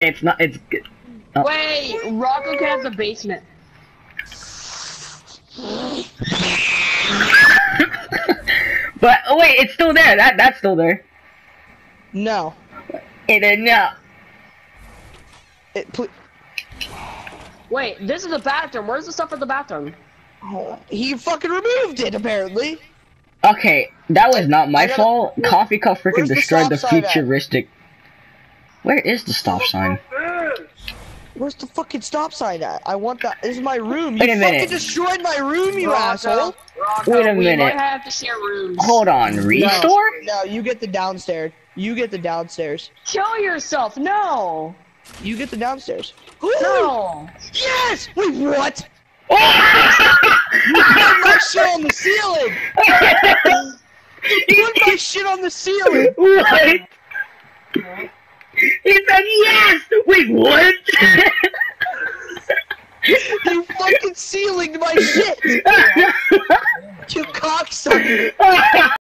It's not. It's good. Oh. Wait, Rocco has the basement. But oh, wait, it's still there. That's still there. No. It is no. Wait, this is the bathroom. Where's the stuff in the bathroom? Oh, he fucking removed it apparently. Okay, that was not my fault. Coffee Cup freaking Where's the destroyed the stop sign at? futuristic. Where is the stop sign? Where's the fucking stop sign at? I want that. This is my room. Wait a You minute. fucking destroyed my room, you asshole. Rocco, Wait a we minute. might have to share rooms. Hold on, restore? No, you get the downstairs. You get the downstairs. Kill yourself. No. You get the downstairs. No. Yes! Wait, what? Oh! You put my shit on the ceiling! You put my shit on the ceiling! What? He said yes! Wait, what? You fucking ceilinged my shit! You cocksucker!